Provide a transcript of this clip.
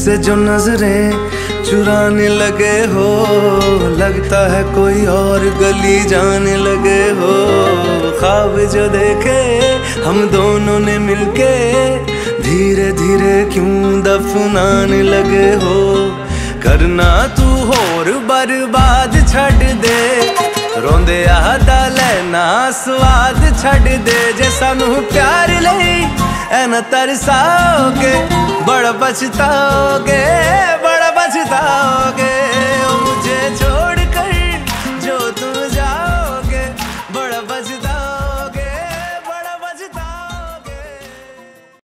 मुझसे जो नजरें चुराने लगे हो, लगता है कोई और गली जाने लगे हो। ख्वाब जो देखे हम दोनों ने मिलके, धीरे धीरे क्यों दफनाने लगे हो। करना तू होर बर्बाद छड़ दे, रोंदे आदा लेना स्वाद छड़ दे। जे सानू प्यार लई ऐ न तरसाओगे, बड़ा पछताओगे।